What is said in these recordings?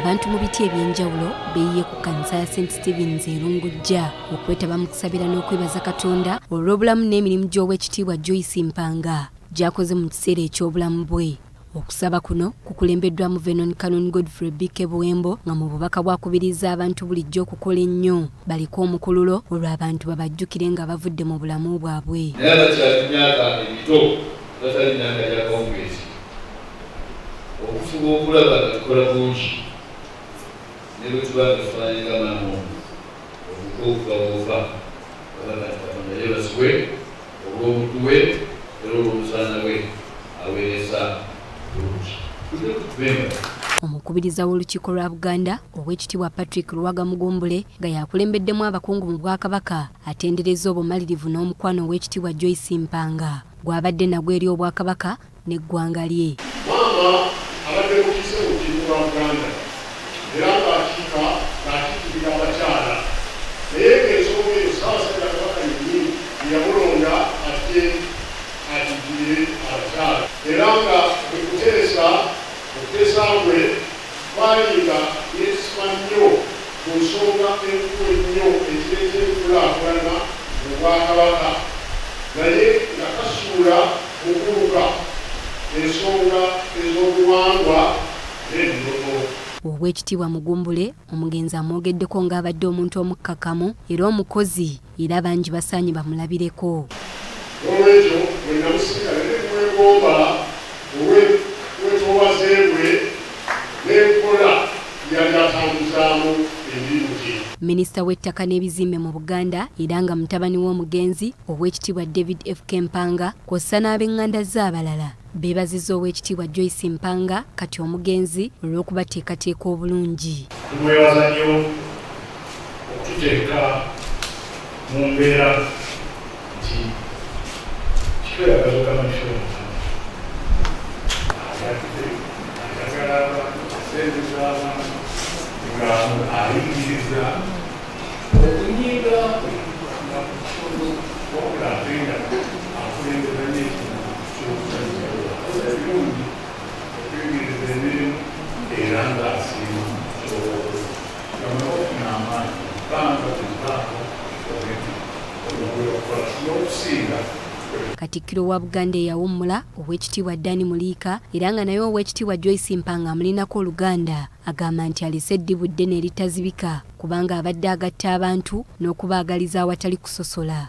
abantu mu biti ebyenjawulo beeyiye ku kkanisa ya St. Stephen's Erungujja okwetaba mu kusabira n'okwebaza Katonda olw'obulamu n'emirimu gy'Oweekitiibwa Joyce Mpanga gy'akoze mu kiseera eky'obulamu bwe. Okusaba kuno kukulembeddwamu Vernon Canon Godfrey Bike Buwembo nga mu bubaka bwakubiriza abantu bulijjo okukola ennyo baliko omukululo olw'abantu babajjukire nga bavudde mu bulamu bwabwe. Okufuba okulaba nga tukola bungi ne bwe tuba nga tufaananga maamu okukubabuufa olaga nti Katonda yeebazibwe olw'obuddu bwe era olw'omusaana bwe aweereza bulungi. Omukubiriza w'olukiiko lwa Buganda Oweekitiibwa Patrick Luwaga Mugumbule nga yakulembeddemu abakungu mu Bwakabaka atendereza obumalirivu n'omukwano Oweekitiibwa Joyce Mpanga gw'abadde nagwo eri Obwakabaka n'eggwanga lye. Abadde mukise mu kiiko lwa Buganda era ng'akiikirira abakyala naye ng'ensonga eyo Ssaabasajja Kabaka yennyini yamulonda ajje akiikirire abakyala era nga okuteesa kwe twali nga yeesima nnyo ku nsonga enkulu ennyo ekireeta enkulaakulana mu Bwakabaka naye nga kasuula okuluka ensonga ez'obuwangwa n'ebiroko. Oweekitiibwa Mugumbule omugenzi amwogeddeko ng'abadde omuntu omukkakkamu era omukozi era bangi basaanye bamulabireko. Olwekyo bwe namusika ne kumwegomba olw'etoowaze bwe n'enkola yali atambuzaamu emirimu gye. Minisita w'ettaka n'ebizimbe mu Buganda era nga mutabani w'omugenzi Oweekitiibwa David F.K. Mpanga kw'ossa n'ab'eŋŋanda ze abalala beebazizza Oweekitiibwa Joyce Mpanga kati omugenzi olw'okubateekateeka obulungi. Tumwebaza nnyo okututeeka mu mbeera nti kitweyagaza okamanyisa ayagala asenziza abantu nga ayingiriza okunyiga nga kusobola wabula ate nga akulembeza n'ekintu ky'okutandikira ebirungi okuyigiriza emirimu era ng'asiima okufuna amaanyi bbanga tebaako okukola n'okusinga. Katikkiro wa Buganda eyawummula Oweekitiibwa Dani Muliika era nga naye Oweekitiibwa Joyce Mpanga amulinako Oluganda agamba nti alese eddibu ddene eritazibika kubanga abadde agatta abantu n'okubaagaliza awatali kusosola.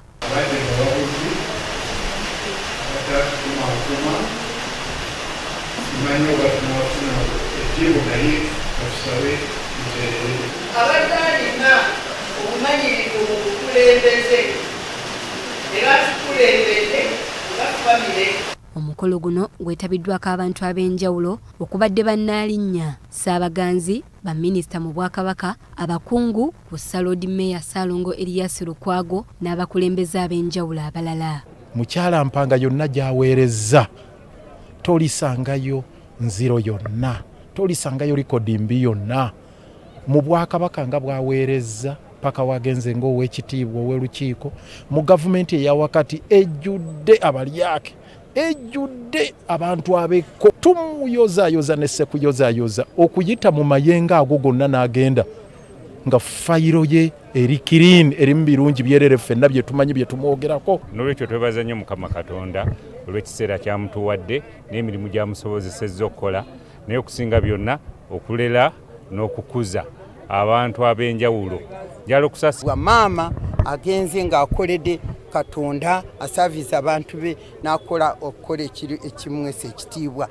Abadde alina obumanyirivu mu bukulembeze era tukulembedde nga famire. Omukolo guno gwetabiddwako abantu ab'enjawulo okubadde bannaalinnya Ssaabaganzi, baminisita mu Bwakabaka, abakungu, Bussalodi Meya Ssaalongo Erias Lukwago n'abakulembeze ab'enjawulo abalala. Mukyala Mpanga yonna gy'aweerezza tolisangayo nziro yonna, tolisangayo likodi mbi yonna. Mu Bwakabaka nga bw'aweerezza paka wagenze ng'Oweekitiibwa ow'olukiiko mu gavumenti eyawakati ejjudde abalyake ejjudde abantu abekko tumuyozaayoza ne sekuyozaayoza okuyita mu mayenga ago gonna n'agenda nga fayiro ye eri kirini erimu birungi byerere ffenna bye tumanyi bye tumwogerako. N'olwekyo twebaza nnyo Mukama Katonda olw'ekiseera kyamutuwadde n'emirimu gy'amusobozesezza okukola naye okusinga byonna okulera n'okukuza abantu ab'enjawulo. Njala okusasibwa maama agenze ng'akoledde Katonda asaviza abantu be n'akola okukola ekimwesa ekitiibwa.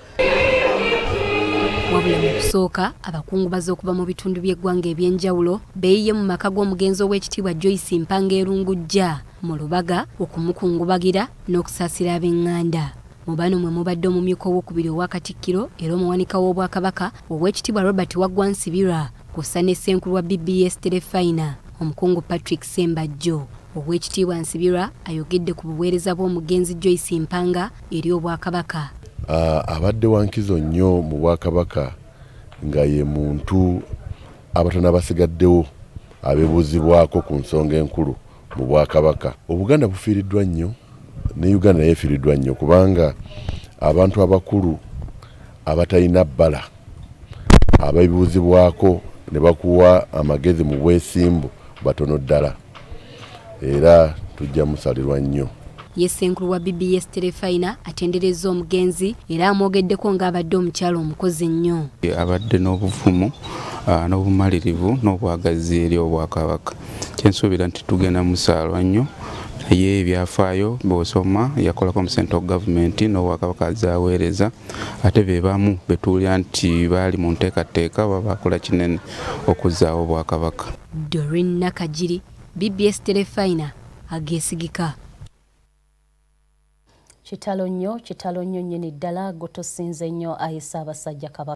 Wabula mu kusooka abakungubazi okuva mu bitundu by'eggwanga ebyenjawulo beeyiye mu maka g'omugenzi Oweekitiibwa Joyce Mpanga Erungujja mu Lubaga okumukungubagira n'okusaasira ab'eŋŋanda. Mu bano mwe mubadde omumyuka ow'okubiri owa Katikkiro era omuwanika w'Obwakabaka Oweekitiibwa Robert Waggwa Nsibirwa kw'ossa ne Ssenkulu wa BBS Terefayina omukungu Patrick Sembajjo. Oweekitiibwa Nsibirwa ayogedde ku buweereza bw'omugenzi Joyce Mpanga eri Obwakabaka. Abadde wankizo nnyo mu Bwakabaka nga ye muntu abatono abasigaddewo abeebuuzibwako ku nsonga enkulu mu Bwakabaka. Obuganda bufiiriddwa nnyo ne Uganda naye efiiriddwa nnyo kubanga abantu abakulu abatalina bbala ababibuuzibwako ne bakuwa amagezi mu bwesimbu batono ddala era tujja musalirwa nnyo. Ye ssenkulu wa BBS Terefayina atenderezza omugenzi era amwogeddeko ng'abadde omukyalo omukozi ennyo. Abadde n'obuvumu n'obumalirivu n'obwagazi eri Obwakabaka. Kyensuubira nti tugenda musalwa nnyo naye ebyafaayo bw'osoma yakolako mu central government n'Obwakabaka azaaweereza ate be bamu betuulya nti baali mu nteekateeka babakola kinene okuzzaawo Obwakabaka. Doreen Nakajiri, BBS Terefayina, Ageesigika. Kitalo nnyo nnyini ddala gotosinze nnyo ayisa abasajja Kabaka.